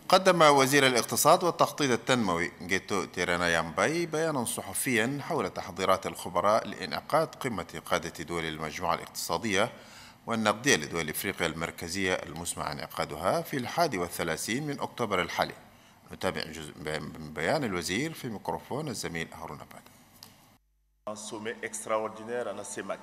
قدم وزير الاقتصاد والتخطيط التنموي جيتو تيرانا يامباي بيانا صحفيا حول تحضيرات الخبراء لإنعقاد قمة قادة دول المجموعة الاقتصادية والنقدية لدول إفريقيا المركزية المسمى انعقادها في 31 من أكتوبر الحالي. نتابع جزء من بيان الوزير في ميكروفون الزميل هارون أباد. Un sommet extraordinaire à CEMAC.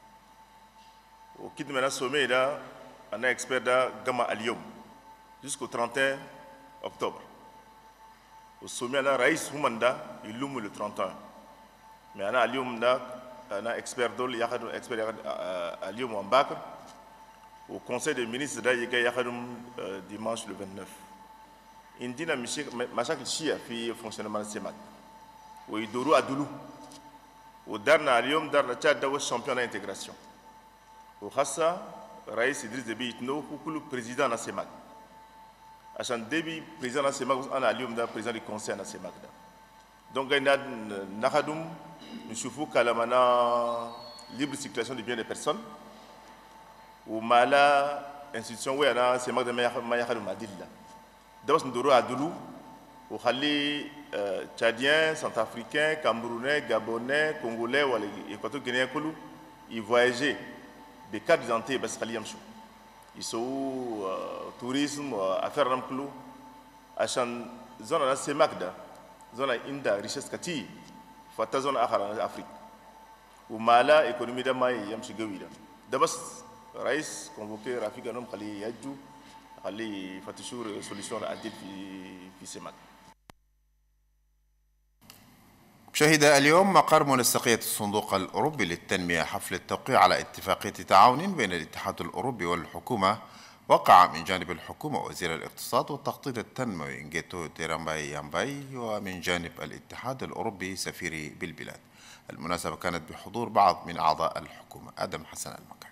Au kit de sommet là, on a expert da Gamma à Lyon jusqu'au 31 octobre. Au sommet là, Raïs Humanda, il loue le 31. Mais on a à Lyon là, on a expert d'ol, il y a un expert à Lyon en Bakr. Au Conseil des ministres là, il y a un dimanche le 29. Indina Machak Chia fait fonctionnement de CEMAC. Où il doit à Doulou. Au dernier Lyon, dans le Tchad, le championnat d'intégration. Au Khassa, Raïs Idriss Déby Itno, le président de la CEMAC. Achan Déby, président de la CEMAC, on a Lyon, président du conseil de la CEMAC. Donc, il y a Nahadoum, Nchoufou, Kalamana, libre circulation des biens des personnes. Ou Mala, institution, où il y a CEMAC de Mayahadoum Adilla. D'abord, nous devons à Doulou. Au Khali tchadien, centrafricain, camerounais, gabonais, congolais ou équateur-guinéen, ils voyageaient des quatre d'identité parce qu'ils ils sont tourisme, affaires d'emploi, à chaque zone là c'est Magda, zone inda richesse kati, fata zone Afrique. Ou Mala économie d'amai yamshi gawida. D'abord, Raïs convoqué Rafika nom Khali Yadjou, Khali Fatishur solution à dire في سماك. شهد اليوم مقر منسقية الصندوق الأوروبي للتنمية حفل التوقيع على اتفاقية تعاون بين الاتحاد الأوروبي والحكومة. وقع من جانب الحكومة وزير الاقتصاد والتخطيط التنموي جيتو تيرانا يامباي، ومن جانب الاتحاد الأوروبي سفيري بالبلاد. المناسبة كانت بحضور بعض من أعضاء الحكومة. آدم حسن المكاوي.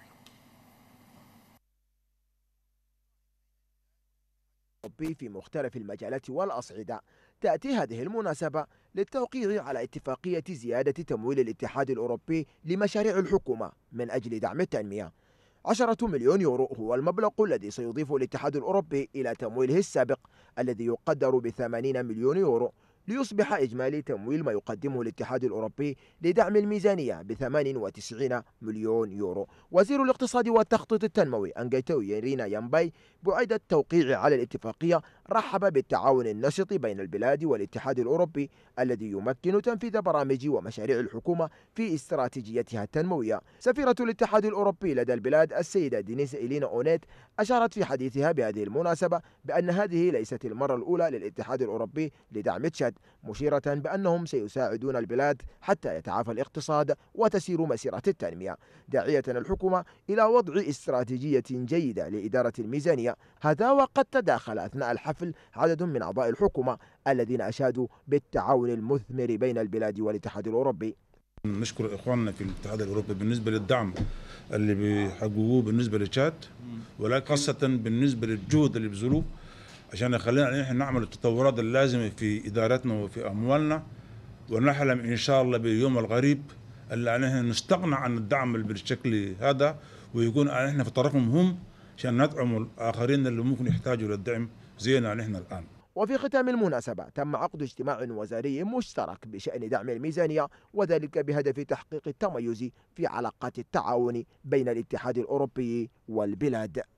في مختلف المجالات والأصعدة. تأتي هذه المناسبة للتوقيع على اتفاقية زيادة تمويل الاتحاد الأوروبي لمشاريع الحكومة من أجل دعم التنمية. 10 مليون يورو هو المبلغ الذي سيضيفه الاتحاد الأوروبي إلى تمويله السابق الذي يقدر ب80 مليون يورو، ليصبح إجمالي تمويل ما يقدمه الاتحاد الأوروبي لدعم الميزانية ب98 مليون يورو. وزير الاقتصاد والتخطيط التنموي أنجيتو تيرانا يامباي بعد التوقيع على الاتفاقية رحب بالتعاون النشط بين البلاد والاتحاد الأوروبي الذي يمكن تنفيذ برامج ومشاريع الحكومة في استراتيجيتها التنموية. سفيرة الاتحاد الأوروبي لدى البلاد السيدة دينيس إلينا أونيت أشارت في حديثها بهذه المناسبة بأن هذه ليست المرة الأولى للاتحاد الأوروبي لدعم تشاد، مشيرة بأنهم سيساعدون البلاد حتى يتعافى الاقتصاد وتسير مسيرة التنمية، داعية الحكومة إلى وضع استراتيجية جيدة لإدارة الميزانية. هذا وقد تداخل أثناء الحفل عدد من أعضاء الحكومة الذين أشادوا بالتعاون المثمر بين البلاد والاتحاد الأوروبي. نشكر إخواننا في الاتحاد الأوروبي بالنسبة للدعم اللي بيحققوه بالنسبة لتشاد، ولكن خاصة بالنسبة للجهد اللي بذلوه عشان يخلينا نحن نعمل التطورات اللازمة في إدارتنا وفي أموالنا، ونحلم إن شاء الله باليوم القريب اللي نحن نستغنى عن الدعم بالشكل هذا، ويكون نحن في طرفهم هم عشان ندعم الآخرين اللي ممكن يحتاجوا للدعم زينا نحن الآن. وفي ختام المناسبة تم عقد اجتماع وزاري مشترك بشأن دعم الميزانية، وذلك بهدف تحقيق التميز في علاقات التعاون بين الاتحاد الأوروبي والبلاد.